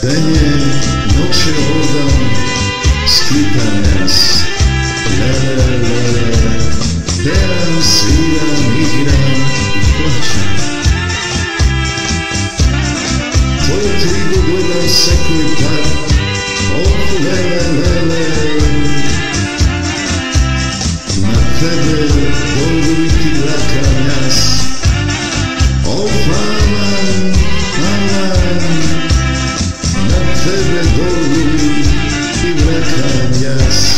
Da je noće odam sklitam nas, lele, lele, pevam, sviram, igram i plaćam. Tvoje trigo gleda sekoj par, oh lele, lele, na tebe dolju ti vrakam jas, oh aman, aman, na tebe dolju ti vrakam jas.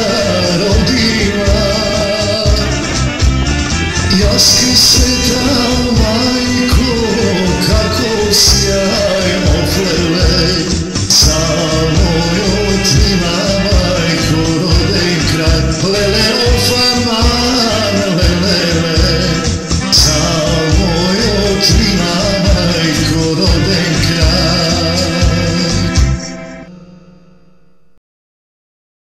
Jaski sveta